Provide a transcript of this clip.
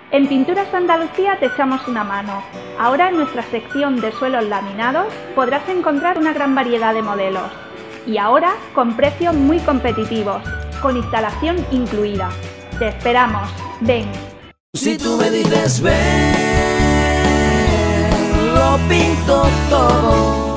En Pinturas Andalucía te echamos una mano. Ahora en nuestra sección de suelos laminados podrás encontrar una gran variedad de modelos. Y ahora con precios muy competitivos, con instalación incluida. Te esperamos. Ven. Si tú me dices ven, lo pinto todo.